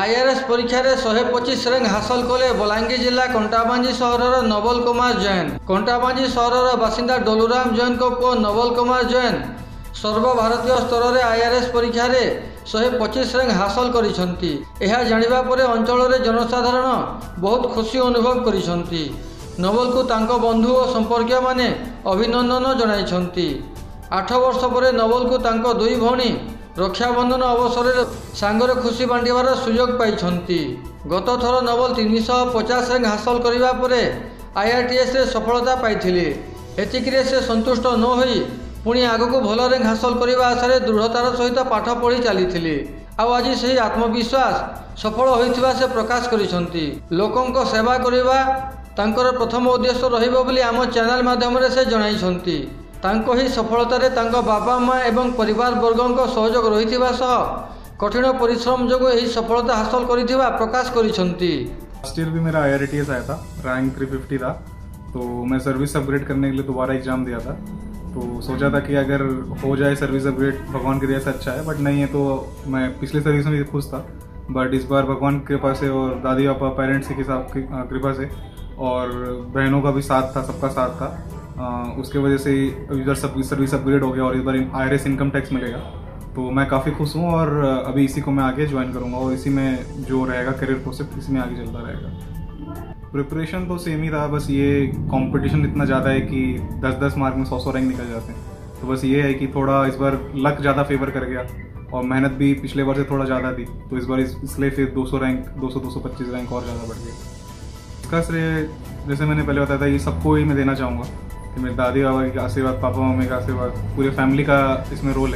IRS परीक्षा रे 125 rank हासिल कले बलांगीर जिला कंटाबांजी सहरर नवल कुमार जैन। कंटाबांजी सहरर बासिंदा डोलुराम जैन को पुओ नवल कुमार जैन सर्वभारतीय स्तर में आईआरएस परीक्षा रे 125 रैंक हासिल करिसंती। एहा जानिबा परे अंचल रे जनसाधारण बहुत खुशी अनुभव करिसंती। नवल को तांको बंधु और संपर्कीय माने अभिनंदन जणाइछंती। 8 वर्ष पर नवल को तांको दुई भौणी रक्षाबंधन अवसर में सांगरे खुशी बांटिबार सुयोग पाइछंती। गत थर नवल 350 रैंक हासिल करिबा परे आईआरटीएस रे सफलता पाइथिले। एतिकिरे से संतुष्ट न होई पुणी आगको भल रैंक हासिल करने आशा दृढ़तार सहित पाठ पढ़ी चली आज से आत्मविश्वास सफल होइथिबा से प्रकाश करिसंती। लोकंक सेवा करिबा तांकर प्रथम उद्देश्य रहिबो बोली आम चैनल माध्यम से जणाइछंती। तांको ही सफलतारे तांको बापा माँ एवं परिवार वर्गों सहयोग रहिथिबा सह कठिन परिश्रम जोगु एही सफलता हासिल करिथिबा प्रकाश करिसंती। लास्ट ईयर भी मेरा आईआरटीएस आया था, रैंक 350 था, तो मैं सर्विस अपग्रेड करने के लिए दोबारा एग्जाम दिया था। तो सोचा था कि अगर हो जाए सर्विस अपग्रेड भगवान की दया से अच्छा है, बट नहीं है तो मैं पिछले सर्विस में भी खुश था। बट इस बार भगवान की कृपा से और दादी पापा पेरेंट्स की कृपा से और बहनों का भी साथ था, सबका साथ था, उसके वजह से इधर सर्विस अपग्रेड हो गया और इस बार आईआरएस इनकम टैक्स मिलेगा। तो मैं काफ़ी खुश हूँ और अभी इसी को मैं आगे ज्वाइन करूँगा और इसी में जो रहेगा करियर प्रोसेस इसी में आगे चलता रहेगा। प्रिपरेशन तो सेम ही था, बस ये कंपटीशन इतना ज़्यादा है कि 10-10 मार्क में 100 रैंक निकल जाते हैं। तो बस ये है कि थोड़ा इस बार लक ज़्यादा फेवर कर गया और मेहनत भी पिछले बार से थोड़ा ज़्यादा थी, तो इस बार इसलिए फिर 200 रैंक 200-225 रैंक और ज़्यादा बढ़ गया। इसका श्रेय जैसे मैंने पहले बताया था ये सबको ही मैं देना चाहूँगा कि मेरे दादी बाबा का आशीर्वाद, पापा मम्मी का आशीर्वाद, पूरे फैमिली का इसमें रोल है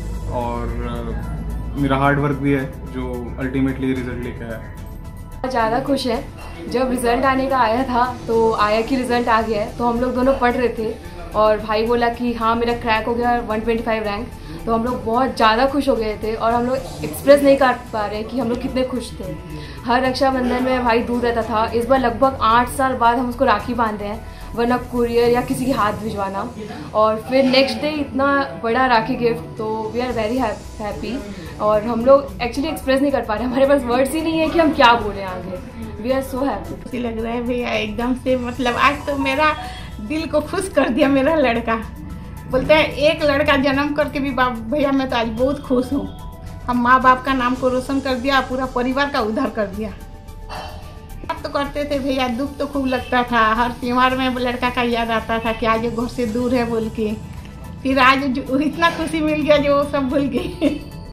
और मेरा हार्ड वर्क भी है जो अल्टीमेटली रिजल्ट लेके आया। ज़्यादा खुश है। जब रिज़ल्ट आने का आया था तो आया कि रिज़ल्ट आ गया है, तो हम लोग दोनों पढ़ रहे थे और भाई बोला कि हाँ मेरा क्रैक हो गया 125 रैंक। तो हम लोग बहुत ज़्यादा खुश हो गए थे और हम लोग एक्सप्रेस नहीं कर पा रहे कि हम लोग कितने खुश थे। हर रक्षाबंधन में भाई दूर रहता था, इस बार लगभग 8 साल बाद हम उसको राखी बांध रहे हैं, वरना कुरियर या किसी के हाथ भिजवाना और फिर नेक्स्ट डे इतना बड़ा राखी गिफ्ट। तो वी आर वेरी हैप्पी और हम लोग एक्चुअली एक्सप्रेस नहीं कर पा रहे, हमारे पास वर्ड्स ही नहीं है कि हम क्या बोलें आगे। We are so happy. लग रहा है भैया एकदम से, मतलब आज तो मेरा दिल को खुश कर दिया मेरा लड़का। बोलते हैं एक लड़का जन्म करके भी बाप भैया मैं तो आज बहुत खुश हूँ। हम माँ बाप का नाम को रोशन कर दिया, पूरा परिवार का उद्धार कर दिया। तो करते थे भैया, दुख तो खूब लगता था, हर त्योहार में लड़का का याद आता था कि आज घर से दूर है बोल के। फिर आज इतना खुशी मिल गया जो वो सब भूल गई।